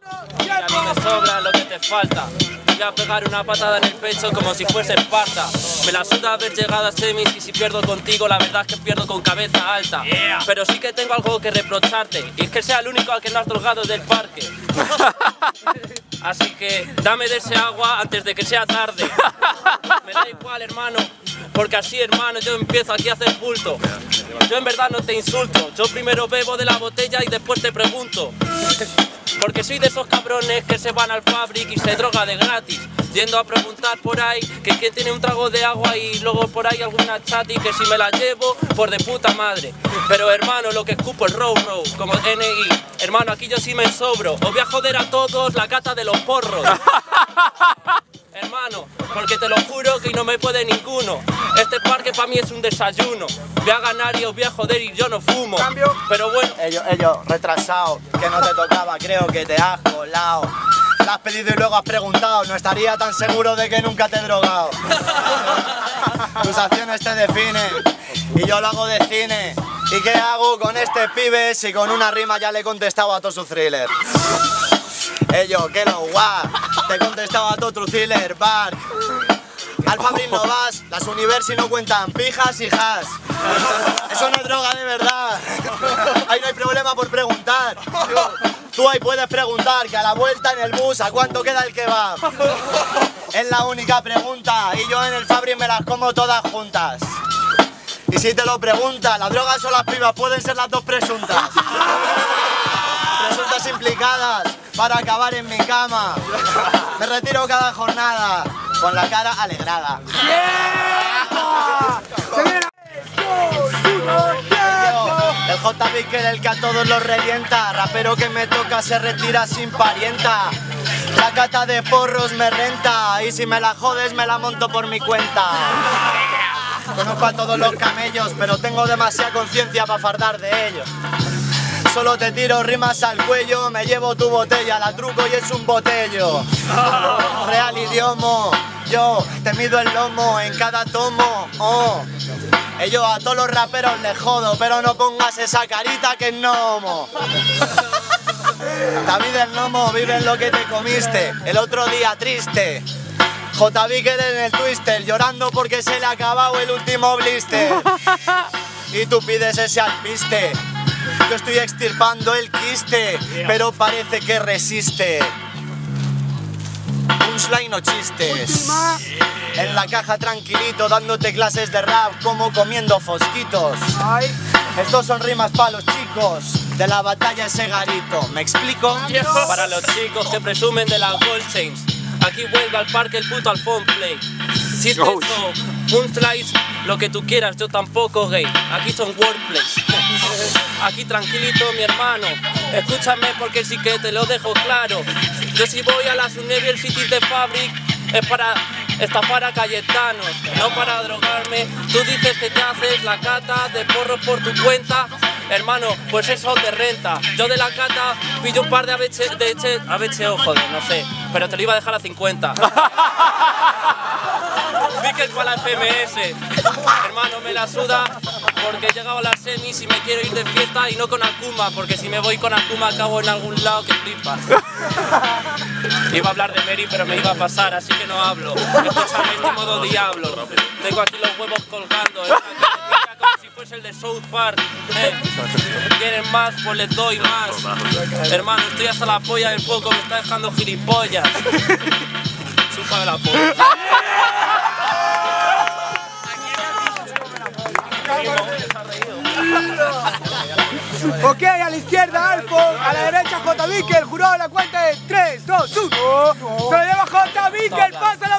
Y a mí me sobra lo que te falta. Voy a pegar una patada en el pecho como si fuese Esparta. Me la suda haber llegado a semis y si pierdo contigo la verdad es que pierdo con cabeza alta. Pero sí que tengo algo que reprocharte y es que sea el único al que no has drogado del parque. Así que dame de ese agua antes de que sea tarde. Me da igual, hermano, porque así, hermano, yo empiezo aquí a hacer bulto. Yo en verdad no te insulto, yo primero bebo de la botella y después te pregunto. Porque soy de esos cabrones que se van al Fabric y se droga de gratis, yendo a preguntar por ahí que quién tiene un trago de agua y luego por ahí alguna chati que si me la llevo, por de puta madre. Pero hermano, lo que escupo es row, como NI. Hermano, aquí yo sí me sobro, os voy a joder a todos la cata de los porros. Hermano, porque te lo juro que no me puede ninguno. Este parque para mí es un desayuno. Voy a ganar y os voy a joder y yo no fumo. ¿Cambio? Pero bueno. Ellos, retrasado, que no te tocaba, creo que te has colado. La has pedido y luego has preguntado, no estaría tan seguro de que nunca te he drogado. Tus acciones te definen y yo lo hago de cine. ¿Y qué hago con este pibe si con una rima ya le he contestado a todo su thriller? Ellos, que lo guau, te he contestado a todo tu thriller, bar. Al Fabric no vas, las universi no cuentan pijas y has. Eso no es droga de verdad. Ahí no hay problema por preguntar. Tú ahí puedes preguntar que a la vuelta en el bus a cuánto queda el kebab. Es la única pregunta y yo en el Fabric me las como todas juntas. Y si te lo preguntas, ¿las drogas o las pibas pueden ser las dos presuntas? Presuntas implicadas para acabar en mi cama. Me retiro cada jornada con la cara alegrada. El J-Picker, el que a todos los revienta, rapero que me toca se retira sin parienta. La cata de porros me renta y si me la jodes me la monto por mi cuenta. Conozco a todos los camellos, pero tengo demasiada conciencia para fardar de ellos. Solo te tiro rimas al cuello, me llevo tu botella, la truco y es un botello. Real idioma, yo te mido el lomo en cada tomo. Yo a todos los raperos les jodo, pero no pongas esa carita que es gnomo. David el gnomo vive en lo que te comiste, el otro día triste. J-Picker en el twister, llorando porque se le ha acabado el último blister. Y tú pides ese alpiste. Yo estoy extirpando el quiste, pero parece que resiste. Punchline o chistes. En la caja tranquilito, dándote clases de rap como comiendo fosquitos. Estos son rimas para los chicos de la batalla ese garito. ¿Me explico? Para los chicos que presumen de las gold chains, aquí vuelve al parque el puto Alphonse Play. Chistes o punchlines, lo que tú quieras, yo tampoco gay. Aquí son wordplays. Aquí tranquilito mi hermano, escúchame porque sí que te lo dejo claro. Yo si voy a las universities de Fabric es para estafar a cayetanos, no para drogarme. Tú dices que te haces la cata de porros por tu cuenta. Hermano, pues eso te renta. Yo de la cata pillo un par de ABCO, joder, no sé, pero te lo iba a dejar a 50. Pickers para la FMS. Hermano, me la suda porque he llegado a las semis y me quiero ir de fiesta y no con Akuma, porque si me voy con Akuma acabo en algún lado que flipas. Iba a hablar de Mary, pero me iba a pasar, así que no hablo. Escúchame este modo diablo. Tengo aquí los huevos colgando, como si fuese el de South Park. ¿Quieren más? Pues les doy más. Hermano, estoy hasta la polla del foco, me está dejando gilipollas. Chupa de la polla. Ok, a la izquierda Alfo, a la derecha J-Picker, el jurado de la cuenta de 3, 2, 1. Se lo lleva J-Picker, pasa